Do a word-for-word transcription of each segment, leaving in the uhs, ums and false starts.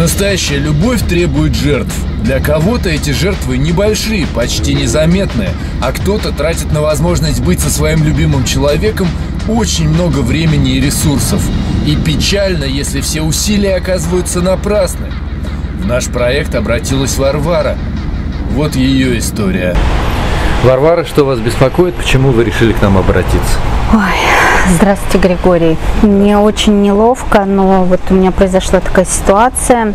Настоящая любовь требует жертв. Для кого-то эти жертвы небольшие, почти незаметные, а кто-то тратит на возможность быть со своим любимым человеком очень много времени и ресурсов. И печально, если все усилия оказываются напрасны. В наш проект обратилась Варвара. Вот ее история. Варвара, что вас беспокоит? Почему вы решили к нам обратиться? Ой, здравствуйте, Григорий. Мне очень неловко, но вот у меня произошла такая ситуация.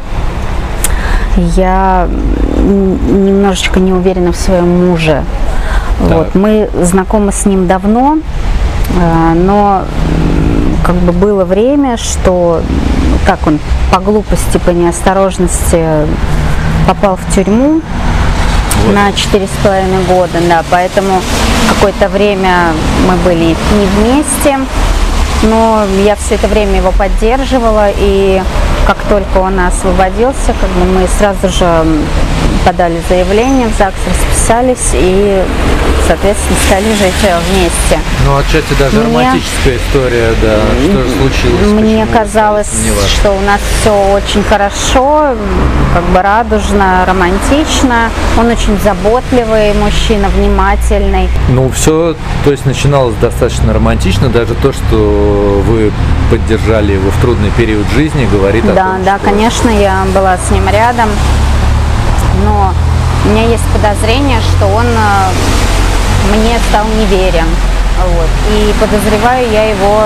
Я немножечко не уверена в своем муже. Вот. Мы знакомы с ним давно, но как бы было время, что как он по глупости, по неосторожности попал в тюрьму. Вот. На четыре с половиной года, да, поэтому какое-то время мы были не вместе, но я все это время его поддерживала, и как только он освободился, как бы мы сразу же подали заявление в ЗАГС, расписались и, соответственно, стали жить вместе. Ну, отчасти даже мне, романтическая история, да, что же случилось? Мне казалось, что у нас все очень хорошо, как бы радужно, романтично. Он очень заботливый мужчина, внимательный. Ну, все, то есть начиналось достаточно романтично, даже то, что вы поддержали его в трудный период жизни, говорит о да, том, Да, что... конечно, я была с ним рядом. Но у меня есть подозрение, что он мне стал неверен. Вот. И подозреваю я его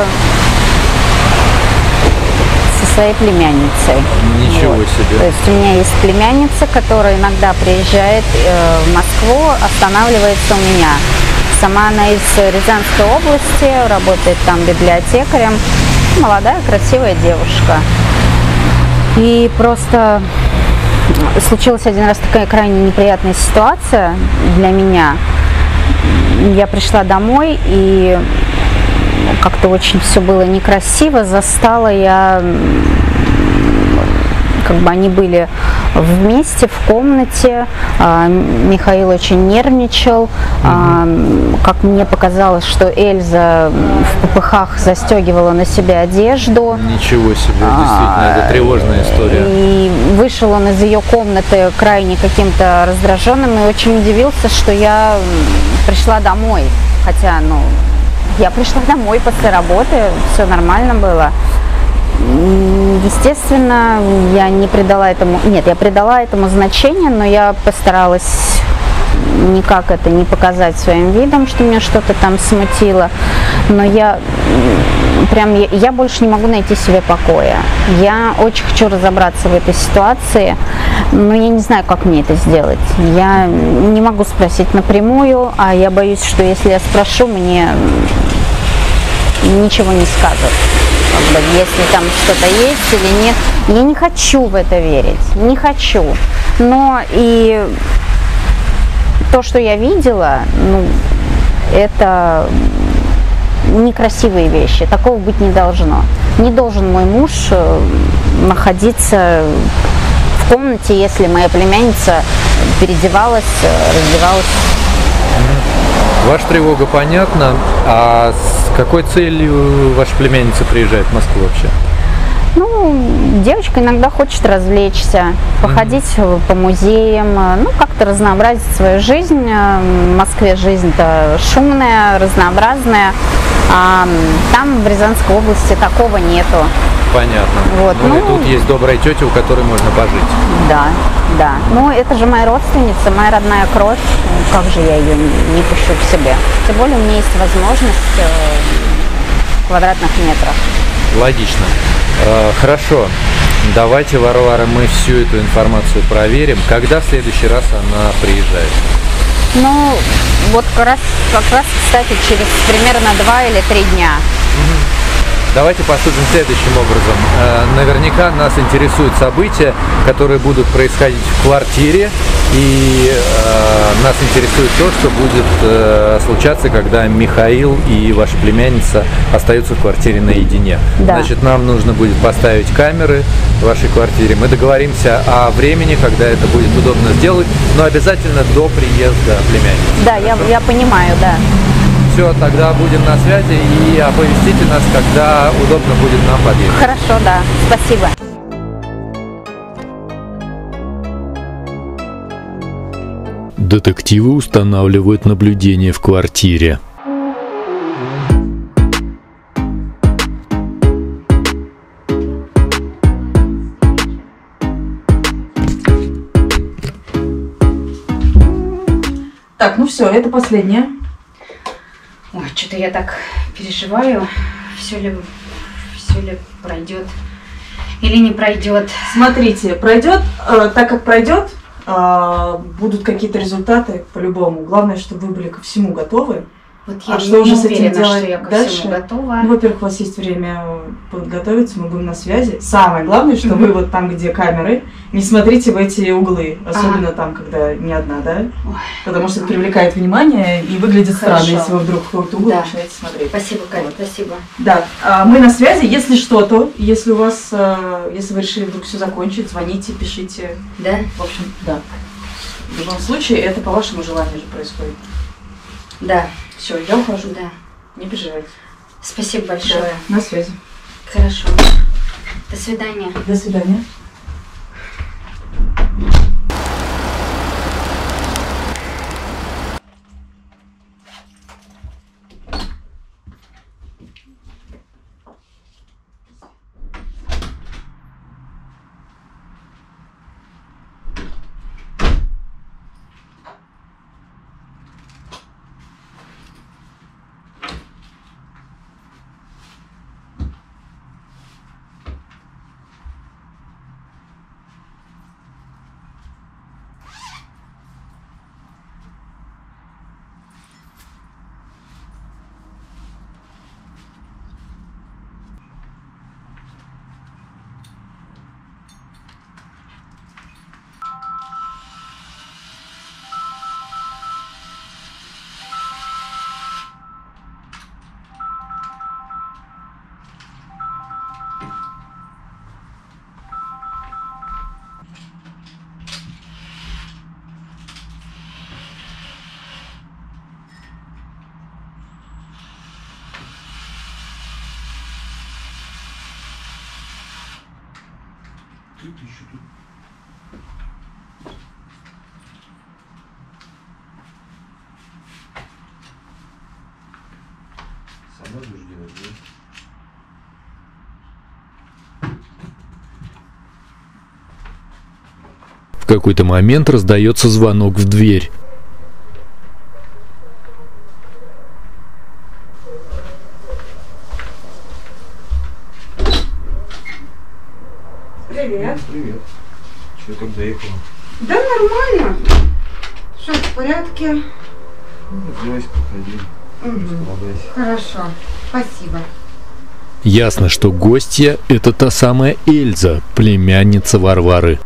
со своей племянницей. Ничего вот. себе. То есть у меня есть племянница, которая иногда приезжает э, в Москву, останавливается у меня. Сама она из Рязанской области, работает там библиотекарем. Молодая, красивая девушка. И просто... случилась один раз такая крайне неприятная ситуация для меня. Я пришла домой, и как-то очень все было некрасиво. Застала я, как бы они были вместе в комнате. Михаил очень нервничал. Mm-hmm. Как мне показалось, что Эльза в попыхах застегивала на себя одежду. Ничего себе, действительно, это тревожная история. И вышел он из ее комнаты крайне каким-то раздраженным и очень удивился, что я пришла домой. Хотя, ну, я пришла домой после работы, все нормально было. Естественно, я не придала этому, нет, я придала этому значение, но я постаралась никак это не показать своим видом, что меня что-то там смутило. Но я прям, я, я больше не могу найти себе покоя. Я очень хочу разобраться в этой ситуации, но я не знаю, как мне это сделать. Я не могу спросить напрямую, а я боюсь, что если я спрошу, мне ничего не скажут. Как бы, если там что-то есть или нет. Я не хочу в это верить, не хочу. Но и то, что я видела, ну, это некрасивые вещи. Такого быть не должно. Не должен мой муж находиться в комнате, если моя племянница переодевалась, раздевалась. Ваша тревога понятна. А с какой целью ваша племянница приезжает в Москву вообще? Ну, девочка иногда хочет развлечься, походить mm-hmm. по музеям, ну, как-то разнообразить свою жизнь. В Москве жизнь-то шумная, разнообразная, а там, в Рязанской области, такого нету. Понятно. Вот. Ну, ну, и тут есть добрая тетя, у которой можно пожить. Да, да. Ну, это же моя родственница, моя родная кровь. Как же я ее не пущу к себе? Тем более у меня есть возможность в квадратных метрах. Логично. Хорошо, давайте, Варвара, мы всю эту информацию проверим. Когда в следующий раз она приезжает? Ну, вот как раз, как раз, кстати, через примерно два или три дня. Давайте поступим следующим образом. Наверняка нас интересуют события, которые будут происходить в квартире, и э, нас интересует то, что будет э, случаться, когда Михаил и ваша племянница остаются в квартире наедине. Да. Значит, нам нужно будет поставить камеры в вашей квартире. Мы договоримся о времени, когда это будет удобно сделать, но обязательно до приезда племянницы. Да, я, я понимаю, да. Все, тогда будем на связи и оповестите нас, когда удобно будет нам подъехать. Хорошо, да. Спасибо. Детективы устанавливают наблюдение в квартире. Так, ну все, это последнее. Ой, что-то я так переживаю, все ли, все ли пройдет или не пройдет. Смотрите, пройдет, э, так как пройдет, э, будут какие-то результаты по-любому. Главное, чтобы вы были ко всему готовы. Вот я а не что уже с этим уверена, делать что я ко дальше? всему готова. Ну, во-первых, у вас есть время подготовиться, мы будем на связи. Самое главное, что вы вот там, где камеры, не смотрите в эти углы, особенно ага. там, когда не одна, да? Ой. Потому что это привлекает внимание и выглядит Хорошо. странно, если вы вдруг в какой-то угол да. начинаете смотреть. Спасибо, Катя, вот. спасибо. Да, мы на связи, если что-то, если у вас, если вы решили вдруг все закончить, звоните, пишите. Да? В общем, да. В любом случае, это по вашему желанию же происходит. Да. Все, я ухожу. Да. Не переживайте. Спасибо большое. Да, на связи. Хорошо. До свидания. До свидания. Еще тут. Сама будешь делать, да? В какой-то момент раздается звонок в дверь. Привет. Привет. Чего так доехала? Да нормально. Все в порядке. Ну, взялась, проходи. Угу. Хорошо, спасибо. Ясно, что гостья – это та самая Эльза, племянница Варвары.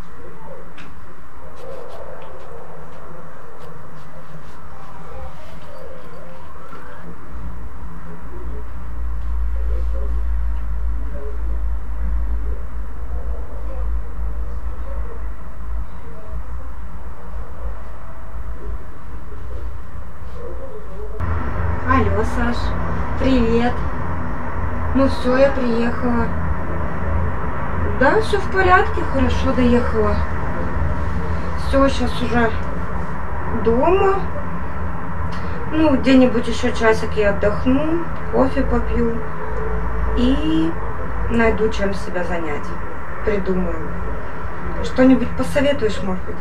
Алло, Саш, привет. Ну все, я приехала. Да, все в порядке, хорошо доехала. Все, сейчас уже дома. Ну, где-нибудь еще часик я отдохну, кофе попью и найду, чем себя занять. Придумаю. Что-нибудь посоветуешь, может быть?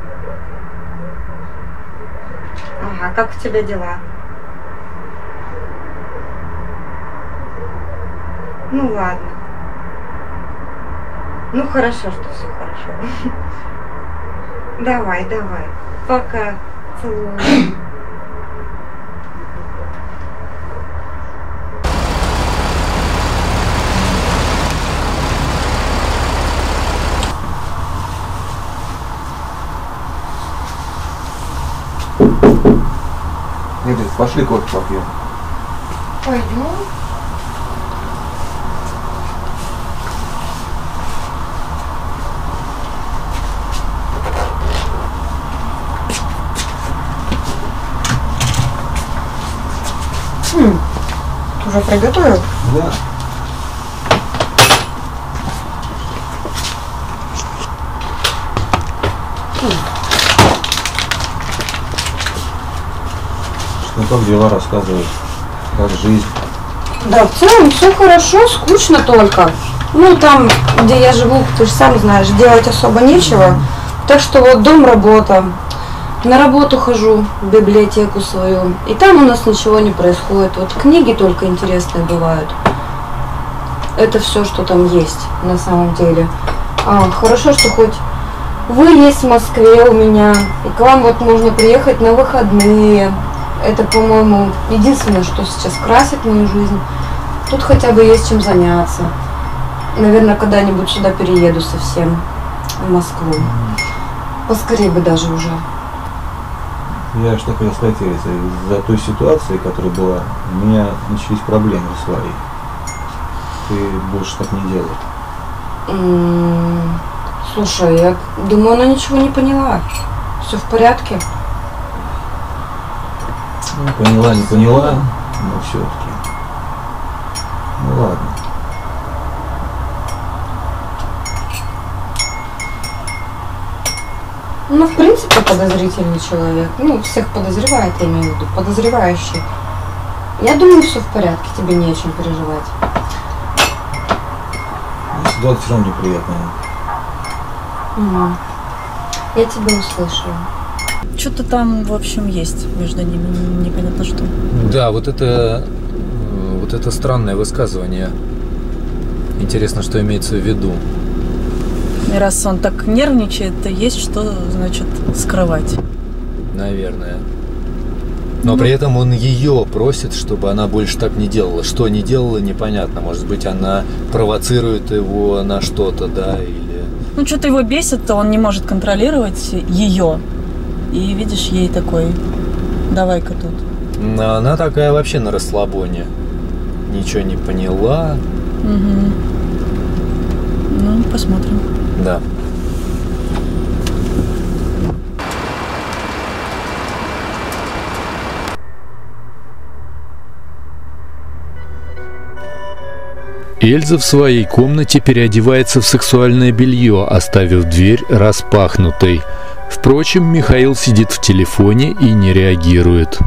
Ага, как у тебя дела? Ну ладно. Ну хорошо, что все хорошо. Давай, давай. Пока. Целую. Нет, пошли кофе попьем. Пойдем. Хм, ты уже приготовил? Да. как дела, рассказывай. Как жизнь? Да, в целом все хорошо, скучно только. Ну, там, где я живу, ты же сам знаешь, делать особо нечего. Так что вот дом, работа. На работу хожу, в библиотеку свою. И там у нас ничего не происходит. Вот книги только интересные бывают. Это все, что там есть на самом деле. А, хорошо, что хоть вы есть в Москве у меня. И к вам вот можно приехать на выходные. Это, по-моему, единственное, что сейчас красит мою жизнь. Тут хотя бы есть чем заняться. Наверное, когда-нибудь сюда перееду совсем, в Москву. Поскорее бы даже уже. Я же так и сказать, из-за той ситуации, которая была, у меня начались проблемы свои. Ты больше так не делай. М-м, слушай, я думаю, она ничего не поняла. Все в порядке? Ну, поняла, не поняла, но все-таки. Ну ладно. Ну, в принципе, подозрительный человек. Ну, всех подозревает, я имею в виду, подозревающий. Я думаю, все в порядке, тебе не о чем переживать. Ситуация все равно неприятная. Угу. Я тебя услышала. Что-то там, в общем, есть между ними, непонятно что. Да, вот это, вот это странное высказывание. Интересно, что имеется в виду. И раз он так нервничает, то есть что, значит, скрывать. Наверное. Но Ну. при этом он ее просит, чтобы она больше так не делала. Что не делала, непонятно. Может быть, она провоцирует его на что-то, да, или... Ну, что-то его бесит, то он не может контролировать ее. И видишь, ей такой, давай-ка тут. Но она такая вообще на расслабоне. Ничего не поняла. Угу. Ну, посмотрим. Да. Эльза в своей комнате переодевается в сексуальное белье, оставив дверь распахнутой. Впрочем, Михаил сидит в телефоне и не реагирует.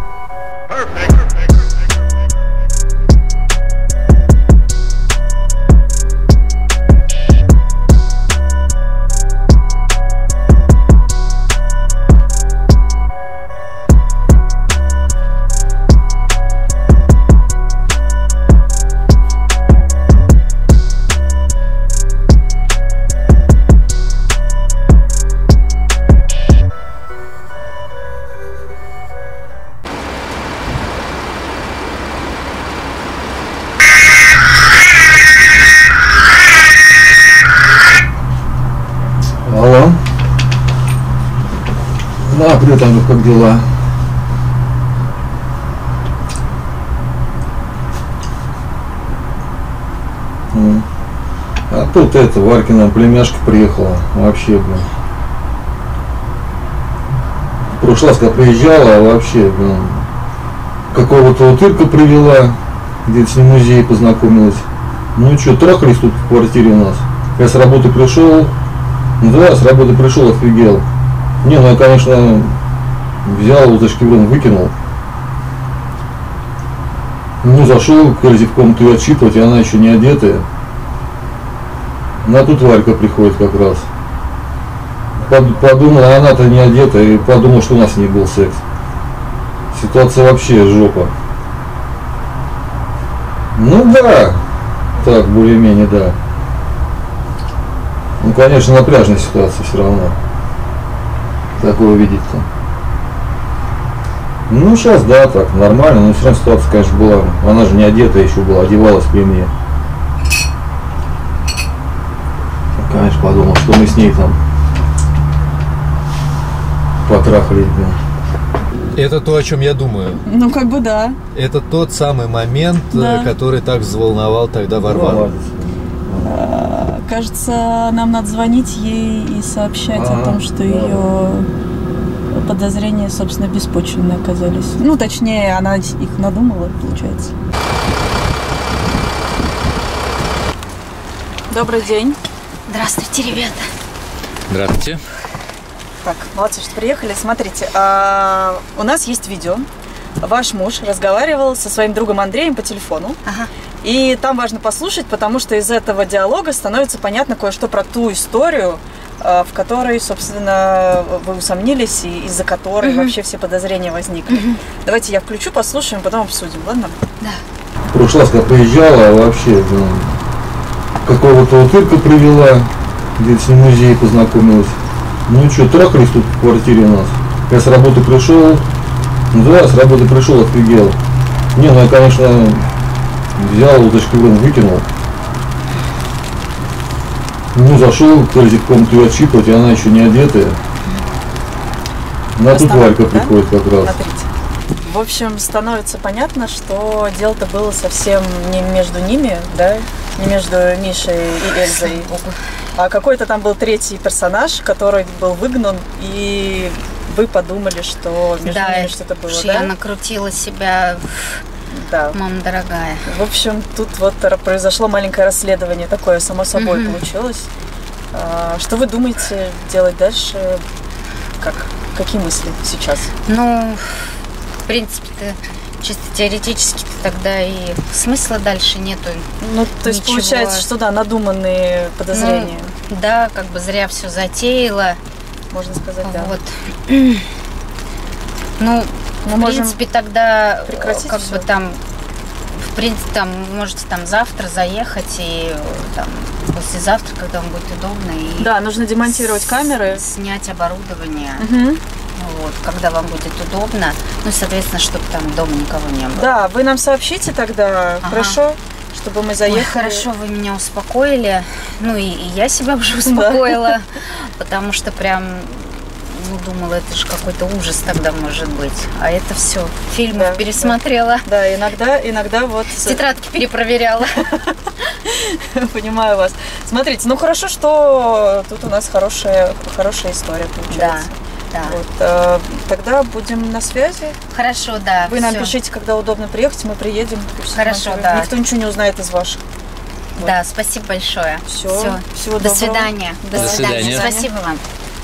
Алло. Да, привет, Андрюх, как дела? М. А тут это, Варькина племяшка приехала. Вообще, блин. В прошлый раз, когда приезжала, а вообще, блин, какого-то утырка привела, где-то с ним в музее познакомилась. Ну и что, трахались тут в квартире у нас. Я с работы пришел. Ну да, с работы пришел, офигел. Не, ну я, конечно, взял его за шкиврон, выкинул. Ну, зашел к Эльзе в комнату ее отчитывать, и она еще не одетая. Ну, а тут Варька приходит как раз. Под, подумала, она-то не одета, и подумал, что у нас с ней был секс. Ситуация вообще жопа. Ну да, так, более-менее, да. Ну, конечно, напряжная ситуация все равно. Такое видеть-то. Ну, сейчас, да, так, нормально, но все равно ситуация, конечно, была. Она же не одета еще была, одевалась при мне. Конечно, подумал, что мы с ней там потрахались, блин. Это то, о чем я думаю. Ну, как бы да. Это тот самый момент, Да. который так взволновал тогда Варвару. А, Кажется, нам надо звонить ей и сообщать Ага, о том, что да. ее подозрения, собственно, беспочвенные оказались. Ну, точнее, она их надумала, получается. Добрый день. Здравствуйте, ребята. Здравствуйте. Так, молодцы, что приехали. Смотрите, а, у нас есть видео, ваш муж разговаривал со своим другом Андреем по телефону. Ага. И там важно послушать, потому что из этого диалога становится понятно кое-что про ту историю, в которой, собственно, вы усомнились и из-за которой угу. вообще все подозрения возникли. Угу. Давайте я включу, послушаем, потом обсудим, ладно? Да. В прошлый раз, когда приезжала, вообще ну, какого-то утырка привела, где-то с ним в музее познакомилась. Ну что, трахались тут в квартире у нас. Я с работы пришел, ну да, с работы пришел, офигел. Не, ну я, конечно, взял удочку в рот, выкинул. Ну, зашел к Эльзе в комнату ее отщипывать, и она еще не одетая. На тут Валька да? приходит как раз. Смотрите. В общем, становится понятно, что дело-то было совсем не между ними, да, не между Мишей и Эльзой, а какой-то там был третий персонаж, который был выгнан, и вы подумали, что между да, ними что-то было, да? Да, я накрутила себя, да. Мама дорогая. В общем, тут вот произошло маленькое расследование, такое само собой mm-hmm. получилось. А, что вы думаете делать дальше? Как? Какие мысли сейчас? Ну, в принципе-то, чисто теоретически тогда и смысла дальше нету. Ну, то есть ничего. Получается, что да, надуманные подозрения. Ну, да, как бы зря все затеяла. Можно сказать, да. Вот. Ну, Мы в принципе, тогда как все. бы там, в принципе, там можете там завтра заехать и там послезавтра, когда вам будет удобно. И да, нужно демонтировать с- камеры. Снять оборудование. Угу. Вот, когда вам будет удобно. Ну, соответственно, чтобы там дома никого не было. Да, вы нам сообщите тогда, ага. хорошо? Чтобы мы заехали. Ой, хорошо, вы меня успокоили. Ну и, и я себя уже успокоила. Потому что прям, ну, думала, это же какой-то ужас тогда может быть. А это все. Фильмы да, пересмотрела. Да, да, иногда, иногда вот... Тетрадки перепроверяла. Понимаю вас. Смотрите, ну хорошо, что тут у нас хорошая, хорошая история получается. Да. Да. Вот, э, тогда будем на связи. Хорошо, да. Вы нам всё. пишите, когда удобно приехать, мы приедем. Хорошо, да. Никто ничего не узнает из ваших. Вот. Да, спасибо большое. Все. Всё. Всего До доброго. свидания. До, До свидания. свидания. Спасибо вам.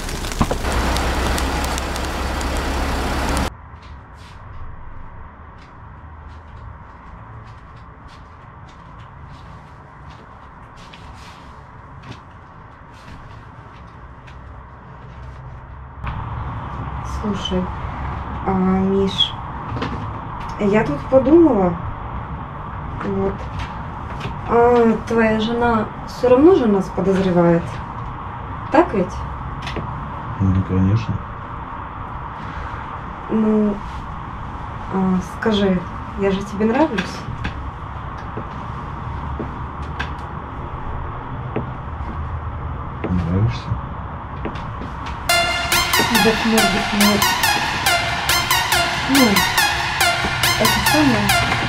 Слушай, а, Миш, я тут подумала, вот, а твоя жена все равно же нас подозревает, так ведь? Ну, конечно. Ну, а, скажи, я же тебе нравлюсь? Нравишься? Вдохнуть, вдохнуть. Ну, это самое.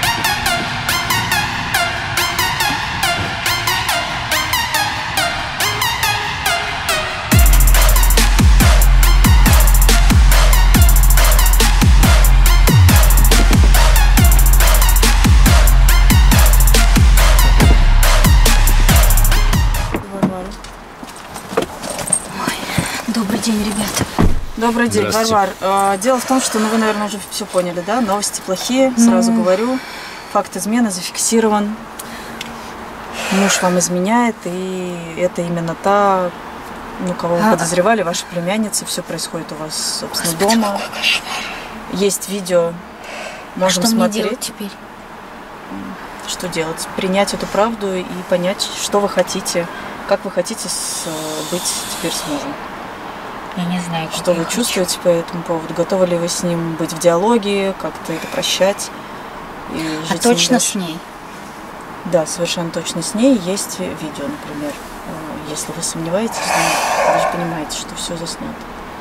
Добрый день, ребята. Добрый день, Варвар. Э, дело в том, что, ну, вы, наверное, уже все поняли, да? Новости плохие, сразу ну... говорю. Факт измены зафиксирован. Муж вам изменяет, и это именно та, ну, кого вы а... подозревали, ваша племянница. Все происходит у вас, собственно, Господи, дома. Есть видео, можем а что смотреть. Мне делать теперь? Что делать? Принять эту правду и понять, что вы хотите, как вы хотите с, быть теперь с мужем. Я не знаю, что вы хочу. чувствуете по этому поводу? Готовы ли вы с ним быть в диалоге, как-то это прощать? И а жить точно с, с ней? Да, совершенно точно с ней. Есть видео, например. Если вы сомневаетесь, вы же понимаете, что все заснято.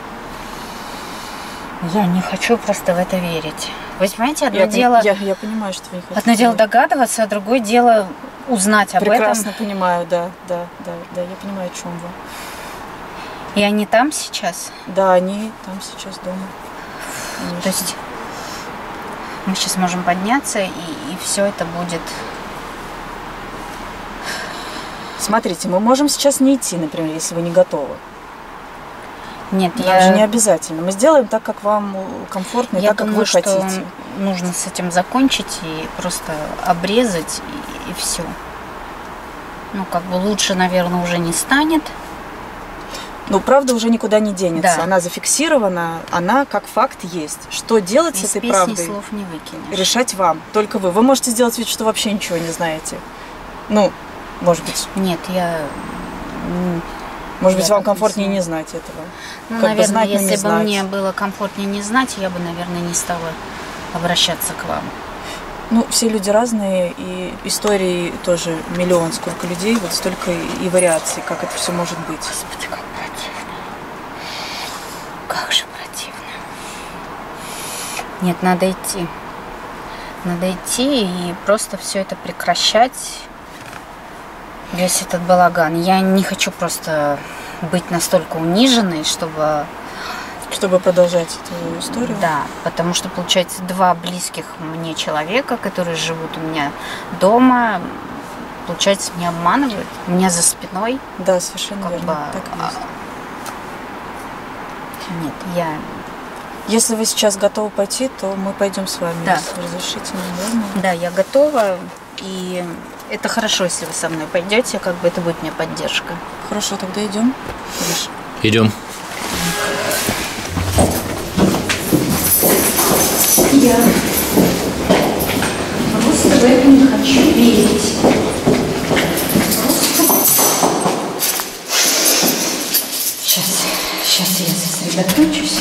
Я не хочу просто в это верить. Вы понимаете, одно я, дело... Я, я понимаю, что вы не хотите. Одно дело догадываться, а другое дело узнать об Прекрасно этом. Прекрасно понимаю, да, да, да, да, я понимаю, о чем вы. И они там сейчас? Да, они там сейчас дома. Конечно. То есть мы сейчас можем подняться, и, и все это будет... Смотрите, мы можем сейчас не идти, например, если вы не готовы. Нет, Нам я... же не обязательно. Мы сделаем так, как вам комфортно, и я так, думаю, как вы что хотите. нужно с этим закончить и просто обрезать, и, и все. Ну, как бы лучше, наверное, уже не станет. Ну, правда уже никуда не денется. Да. Она зафиксирована, она как факт есть. Что делать Из с этой песни правдой? слов не выкинешь. Решать вам. Только вы. Вы можете сделать вид, что вообще ничего не знаете. Ну, может быть. Нет, я... Может быть, я вам так комфортнее не не знаю. знать этого. Ну, Как бы наверное, знать, но не если бы знать. мне было комфортнее не знать, я бы, наверное, не стала обращаться к вам. Ну, все люди разные, и истории тоже миллион. Сколько людей, вот столько и вариаций, как это все может быть. Господи, как противно. Как же противно. Нет, надо идти. Надо идти и просто все это прекращать. Весь этот балаган. Я не хочу просто быть настолько униженной, чтобы... Чтобы продолжать эту историю? Да, потому что, получается, два близких мне человека, которые живут у меня дома, получается, меня обманывают, у меня за спиной. Да, совершенно как верно. бы, Так и есть. Нет, я... Если вы сейчас готовы пойти, то мы пойдем с вами. Да. Если разрешите, наверное. Да, я готова, и это хорошо, если вы со мной пойдете, как бы это будет мне поддержка. Хорошо, тогда идем. Видишь? Идем. Я просто в это не хочу верить. Сейчас, сейчас я сосредоточусь.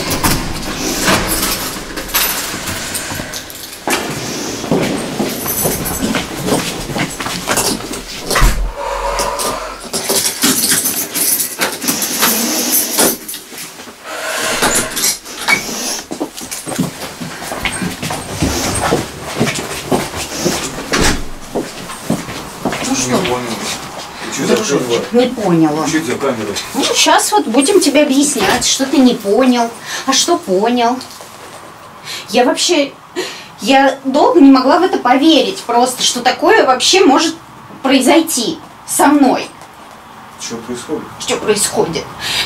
Не поняла. Чуть за камеру. Ну, сейчас вот будем тебе объяснять, что ты не понял, а что понял. Я вообще, я долго не могла в это поверить просто, что такое вообще может произойти со мной. Что происходит? Что происходит?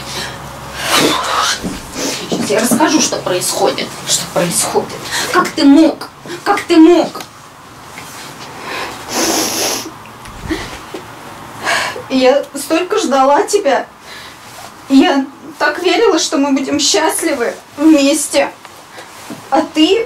Сейчас я расскажу, что происходит. Что происходит? Как ты мог? Как ты мог? Я столько ждала тебя. Я так верила, что мы будем счастливы вместе. А ты...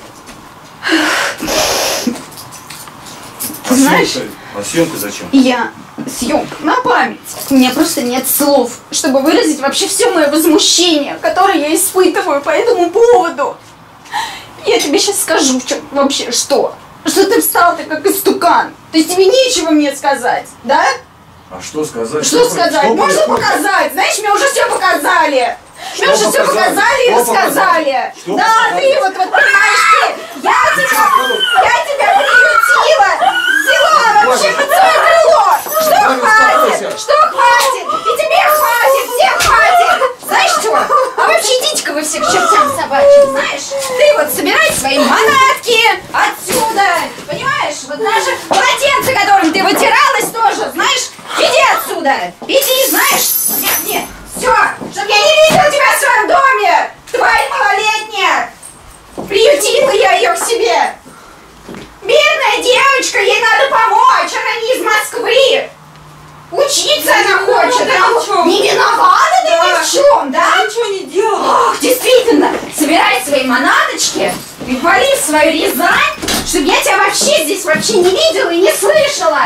Ты знаешь... А съемка зачем? Я... Съемка на память. У меня просто нет слов, чтобы выразить вообще все мое возмущение, которое я испытываю по этому поводу. Я тебе сейчас скажу, что, вообще что. Что ты встал ты как истукан. То есть тебе нечего мне сказать, да? А что сказать? Что, что сказать? Что Можно происходит? показать. Знаешь, мне уже все показали. Что мне уже все показали? показали и Что рассказали. Что да, показали? ты вот, вот понимаешь, ты. Я тебя, я тебя приютила. Взяла вообще под свое крыло. Что хватит? Что хватит? И тебе хватит, всем хватит. Знаешь что? А вообще идите-ка вы все к чертям собачьим, знаешь? Ты вот собирай свои манатки отсюда. Понимаешь? Вот даже полотенце, которым ты вытиралась тоже, знаешь? Иди отсюда! Иди, знаешь? Нет, нет, все! Чтоб я не видела тебя в своем доме! Тварь малолетняя! Приютила я ее к себе! Бедная девочка, ей надо помочь! Она не из Москвы! Учиться она хочет! Да, не виновата ты Да. ни в чем, да? Я ничего не делала. Ох, действительно! Собирай свои манаточки и вали в свою Рязань, чтобы я тебя вообще здесь вообще не видела и не слышала!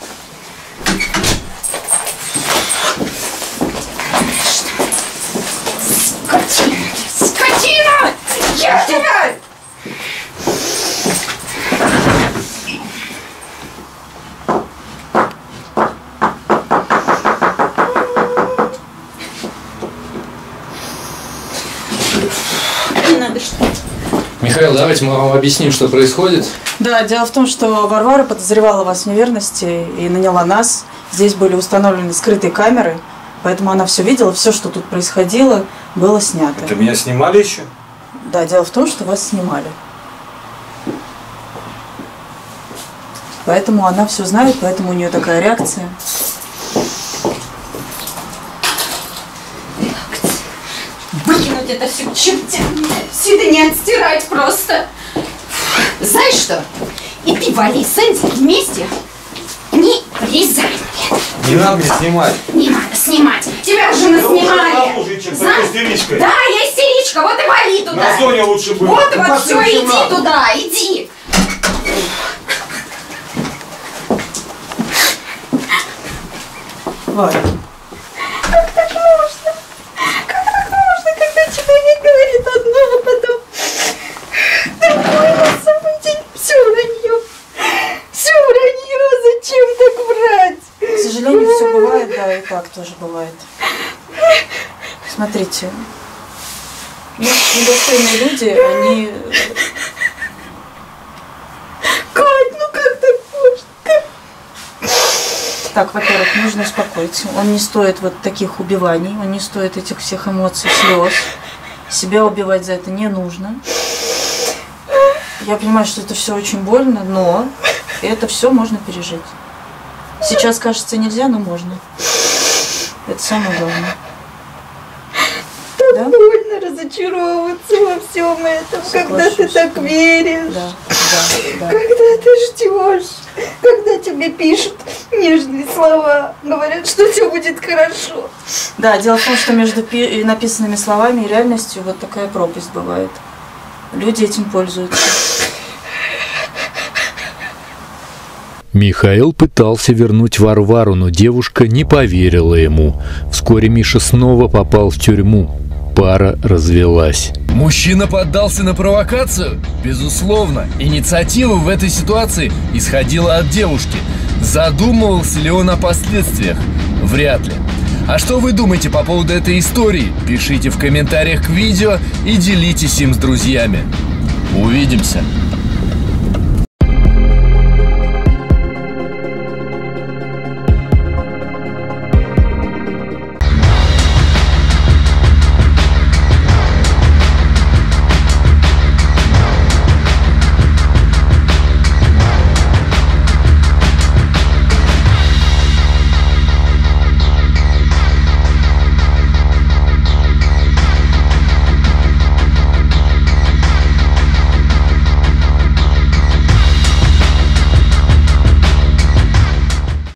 Скотина! Скотина! Я тебя! Не надо что. Михаил, давайте мы вам объясним, что происходит. Да, дело в том, что Варвара подозревала вас в неверности и наняла нас. Здесь были установлены скрытые камеры, поэтому она все видела, все, что тут происходило, было снято. Это меня снимали еще? Да, дело в том, что вас снимали. Поэтому она все знает, поэтому у нее такая реакция. Выкинуть это все к чертям. Все это не отстирать просто. Знаешь что? И ты вали с Энди вместе не влезай. Не надо мне снимать. Не надо снимать. Тебя уже наснимали. Знаешь? Да, я истеричка. Вот и вали туда. На зоне лучше было. Вот, вот, все, иди туда, иди. Валя. Как так можно? Как так можно, когда человек говорит одно, а потом другое на самом деле все вранье. Все вранье, зачем так врать? К сожалению, все бывает, да, и так тоже бывает. Смотрите, ну, недостойные люди, они... Кать, ну как так можно? Так, во-первых, нужно успокоиться. Он не стоит вот таких убиваний, он не стоит этих всех эмоций, слез. Себя убивать за это не нужно. Я понимаю, что это все очень больно, но это все можно пережить. Сейчас, кажется, нельзя, но можно. Это самое главное. Так Да? больно разочаровываться во всем этом, когда ты так веришь. Да, да, да. Когда ты ждешь, когда тебе пишут нежные слова, говорят, что все будет хорошо. Да, дело в том, что между пи- написанными словами и реальностью вот такая пропасть бывает. Люди этим пользуются. Михаил пытался вернуть Варвару, но девушка не поверила ему. Вскоре Миша снова попал в тюрьму. Пара развелась. Мужчина поддался на провокацию? Безусловно. Инициатива в этой ситуации исходила от девушки. Задумывался ли он о последствиях? Вряд ли. А что вы думаете по поводу этой истории? Пишите в комментариях к видео и делитесь им с друзьями. Увидимся!